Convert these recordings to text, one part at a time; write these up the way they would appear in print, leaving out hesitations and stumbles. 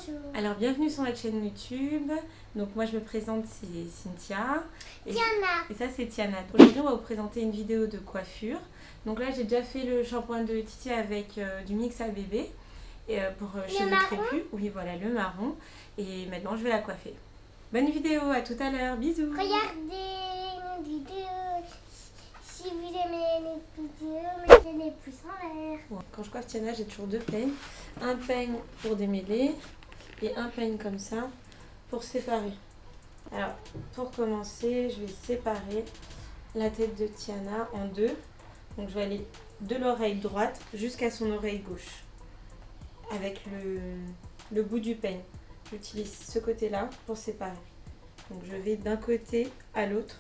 Bonjour. Alors bienvenue sur notre chaîne YouTube. Donc moi je me présente, c'est Cynthia. Tiana. Et ça c'est Tiana. Aujourd'hui on va vous présenter une vidéo de coiffure. Donc là j'ai déjà fait le shampoing de Titi avec du mix à bébé. Et pour cheveux crépus. Oui voilà, le marron. Et maintenant je vais la coiffer. Bonne vidéo, à tout à l'heure. Bisous. Regardez mes vidéos. Si vous aimez les vidéos, mettez les pouces en l'air. Quand je coiffe Tiana, j'ai toujours deux peignes. Un peigne pour démêler et un peigne comme ça pour séparer. Alors, pour commencer, je vais séparer la tête de Tiana en deux. Donc, je vais aller de l'oreille droite jusqu'à son oreille gauche avec le bout du peigne. J'utilise ce côté-là pour séparer. Donc, je vais d'un côté à l'autre.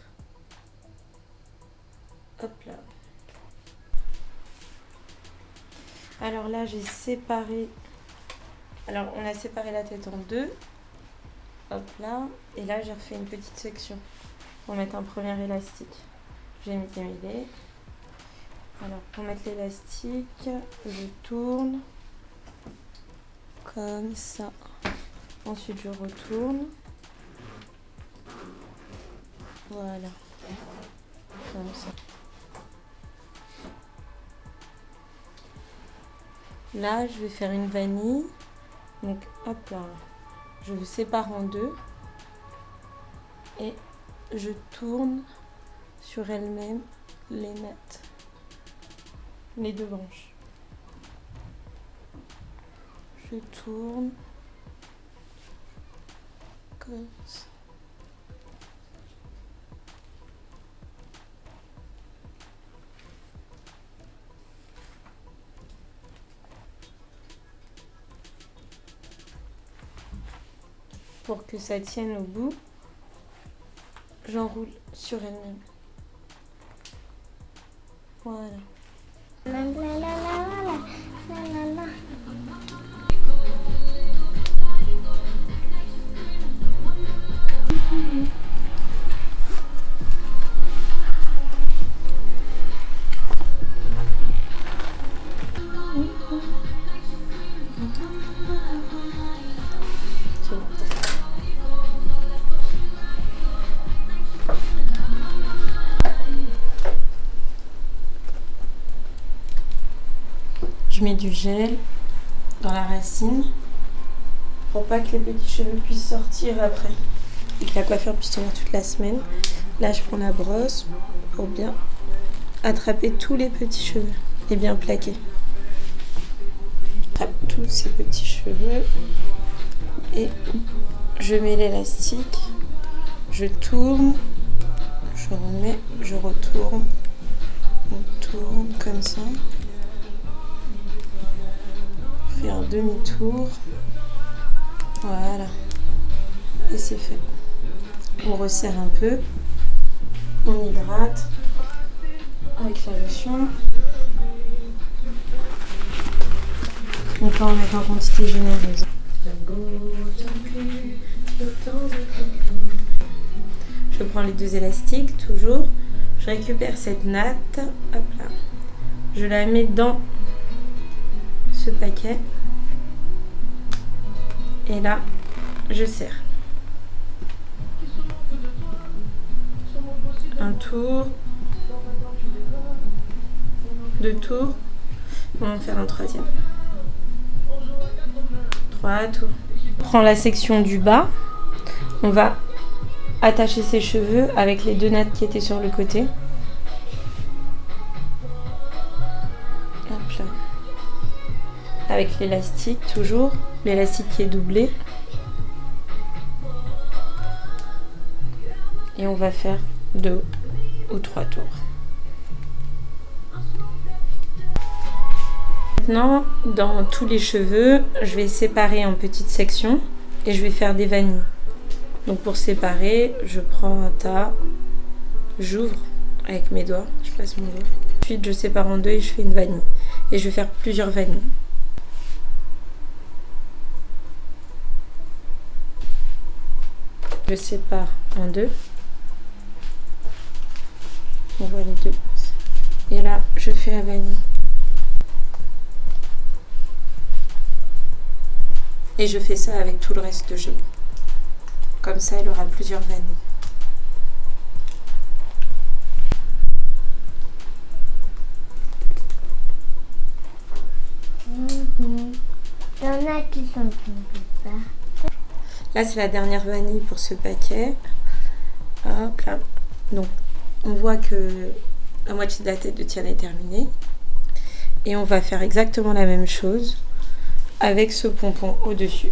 Hop là. Alors là, j'ai séparé. Alors, on a séparé la tête en deux. Hop là. Et là, j'ai refait une petite section pour mettre un premier élastique. J'ai mis démêlé. Alors, pour mettre l'élastique, je tourne comme ça. Ensuite, je retourne. Voilà. Comme ça. Là, je vais faire une vanille. Donc, hop là. Je vous sépare en deux. Et je tourne sur elle-même les nattes. Les deux branches. Je tourne. Comme ça. Pour que ça tienne au bout, j'enroule sur elle-même. Voilà. La la la la la la la. Je mets du gel dans la racine pour pas que les petits cheveux puissent sortir après et que la coiffure puisse tenir toute la semaine. Là, je prends la brosse pour bien attraper tous les petits cheveux et bien plaquer. Je tape tous ces petits cheveux et je mets l'élastique, je tourne, je remets, je retourne, on tourne comme ça. Faire un demi-tour, voilà, et c'est fait. On resserre un peu, on hydrate avec la lotion. On peut en mettre en quantité généreuse. Je prends les deux élastiques, toujours. Je récupère cette natte, hop là. Je la mets dans ce paquet. Et là, je serre. Un tour. Deux tours. On va en faire un troisième. 3 tours. On prend la section du bas. On va attacher ses cheveux avec les deux nattes qui étaient sur le côté. Hop là. Avec l'élastique, toujours. L'élastique qui est doublé. Et on va faire 2 ou 3 tours. Maintenant, dans tous les cheveux, je vais séparer en petites sections et je vais faire des vanilles. Donc pour séparer, je prends un tas, j'ouvre avec mes doigts, je passe mon doigt. Ensuite, je sépare en deux et je fais une vanille. Et je vais faire plusieurs vanilles. Je sépare en deux. On voit les deux. Et là, je fais la vanille. Et je fais ça avec tout le reste de jeu. Comme ça, elle aura plusieurs vanilles. Il y en a qui sont tombés pas. Là, c'est la dernière vanille pour ce paquet. Hop là. Donc, on voit que la moitié de la tête de Tiana est terminée. Et on va faire exactement la même chose avec ce pompon au-dessus.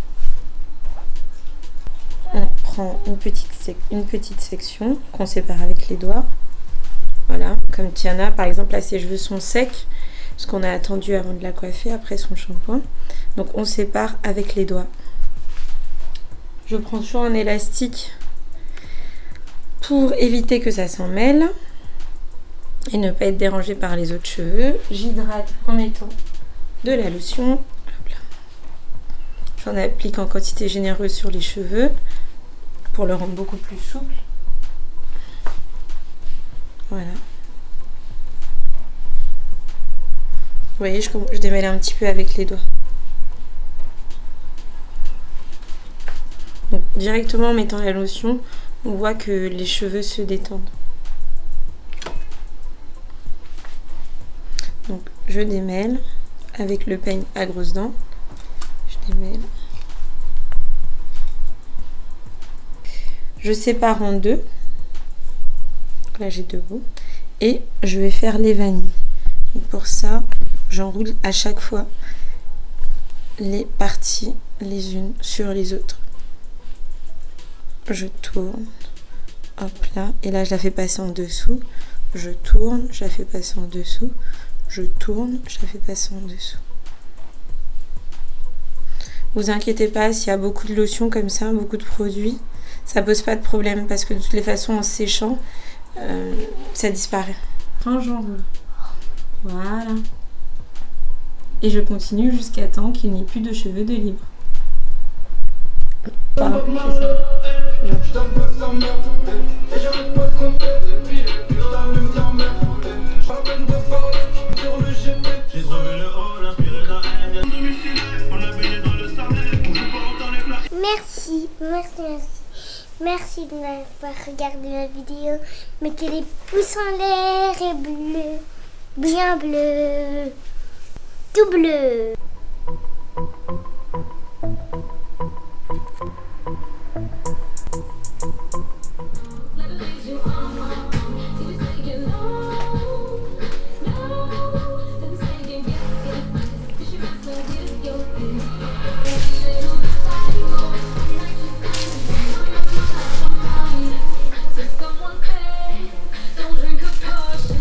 On prend une petite section qu'on sépare avec les doigts. Voilà, comme Tiana, par exemple, là, ses cheveux sont secs, parce qu'on a attendu avant de la coiffer après son shampoing. Donc, on sépare avec les doigts. Je prends toujours un élastique pour éviter que ça s'en mêle et ne pas être dérangé par les autres cheveux. J'hydrate en mettant de la lotion. J'en applique en quantité généreuse sur les cheveux pour le rendre beaucoup plus souple. Voilà. Vous voyez, je démêle un petit peu avec les doigts. Donc, directement en mettant la lotion, on voit que les cheveux se détendent. Donc, je démêle avec le peigne à grosses dents. Je démêle. Je sépare en deux. Là, j'ai deux bouts. Et je vais faire les vanilles. Et pour ça, j'enroule à chaque fois les parties les unes sur les autres. Je tourne, hop là, et là je la fais passer en dessous, je tourne, je la fais passer en dessous, je tourne, je la fais passer en dessous. Vous inquiétez pas, s'il y a beaucoup de lotion comme ça, beaucoup de produits, ça pose pas de problème parce que de toutes les façons en séchant, ça disparaît. Quand j'enroule, voilà. Et je continue jusqu'à temps qu'il n'y ait plus de cheveux de libre. Voilà, je fais ça. Merci de m'avoir regardé ma vidéo. Mettez les pouces en l'air et bleu, bien bleu, tout bleu.